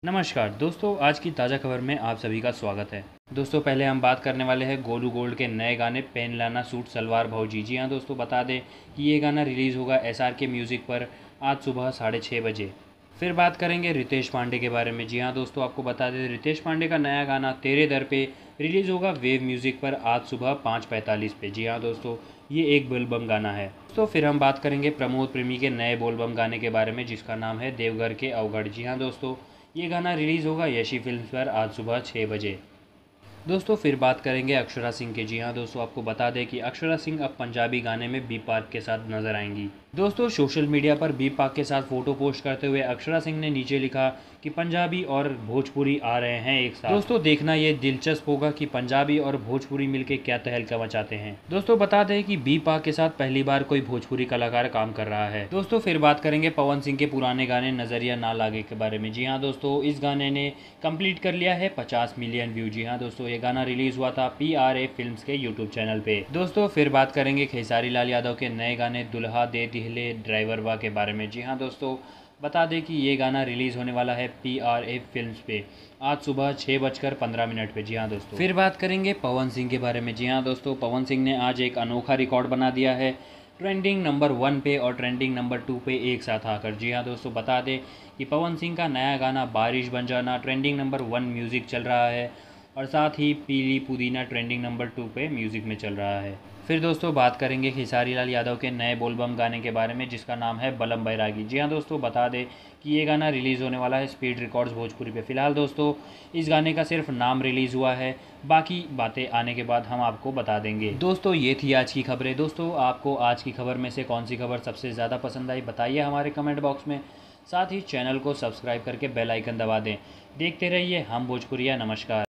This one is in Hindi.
नमस्कार दोस्तों, आज की ताज़ा खबर में आप सभी का स्वागत है। दोस्तों, पहले हम बात करने वाले हैं गोलू गोल्ड के नए गाने पहन लाना सूट सलवार भौजी। जी हाँ दोस्तों, बता दें कि ये गाना रिलीज़ होगा SRK म्यूज़िक पर आज सुबह 6:30 बजे। फिर बात करेंगे रितेश पांडे के बारे में। जी हाँ दोस्तों, आपको बता दें रितेश पांडे का नया गाना तेरे दर पे रिलीज़ होगा वेव म्यूज़िक पर आज सुबह 5:45 पे। जी हाँ दोस्तों, ये एक बोलबम गाना है। तो फिर हम बात करेंगे प्रमोद प्रेमी के नए बोलबम गाने के बारे में, जिसका नाम है देवघर के अवगढ़। जी हाँ दोस्तों, ये गाना रिलीज़ होगा यशी फिल्म्स पर आज सुबह 6 बजे। दोस्तों, फिर बात करेंगे अक्षरा सिंह के। जी हाँ दोस्तों, आपको बता दें कि अक्षरा सिंह अब पंजाबी गाने में बी पार्क के साथ नजर आएंगी। दोस्तों, सोशल मीडिया पर बी पार्क के साथ फोटो पोस्ट करते हुए अक्षरा सिंह ने नीचे लिखा कि पंजाबी और भोजपुरी आ रहे हैं एक साथ। दोस्तों, देखना ये दिलचस्प होगा कि पंजाबी और भोजपुरी मिलकर क्या तहलका मचाते हैं। दोस्तों, बता दें कि बी पार्क के साथ पहली बार कोई भोजपुरी कलाकार काम कर रहा है। दोस्तों, फिर बात करेंगे पवन सिंह के पुराने गाने नजरिया ना लागे के बारे में। जी हाँ दोस्तों, इस गाने ने कंप्लीट कर लिया है 50 मिलियन व्यू। जी हाँ दोस्तों, ये गाना रिलीज हुआ था PRA फिल्म्स के यूट्यूब चैनल पे। दोस्तों, फिर बात करेंगे खेसारी लाल यादव के नए गाने दुल्हा दे दिहले ड्राइवरवा के बारे में। जी हाँ दोस्तों, बता दें कि ये गाना रिलीज़ होने वाला है PRA फिल्म्स पे आज सुबह 6:15 पे। जी हाँ दोस्तों, फिर बात करेंगे पवन सिंह के बारे में। जी हाँ दोस्तों, पवन सिंह ने आज एक अनोखा रिकॉर्ड बना दिया है ट्रेंडिंग नंबर 1 पे और ट्रेंडिंग नंबर 2 पे एक साथ आकर। जी हाँ दोस्तों, बता दें कि पवन सिंह का नया गाना बारिश बन जाना ट्रेंडिंग नंबर 1 म्यूज़िक चल रहा है और साथ ही पीली पुदीना ट्रेंडिंग नंबर 2 पे म्यूज़िक में चल रहा है। फिर दोस्तों, बात करेंगे खेसारी लाल यादव के नए बोलबम गाने के बारे में, जिसका नाम है बलम बैरागी। जी हाँ दोस्तों, बता दें कि ये गाना रिलीज़ होने वाला है स्पीड रिकॉर्ड्स भोजपुरी पे। फिलहाल दोस्तों, इस गाने का सिर्फ नाम रिलीज़ हुआ है, बाकी बातें आने के बाद हम आपको बता देंगे। दोस्तों, ये थी आज की खबरें। दोस्तों, आपको आज की खबर में से कौन सी खबर सबसे ज़्यादा पसंद आई बताइए हमारे कमेंट बॉक्स में। साथ ही चैनल को सब्सक्राइब करके बेल आइकन दबा दें। देखते रहिए हम भोजपुरिया। नमस्कार।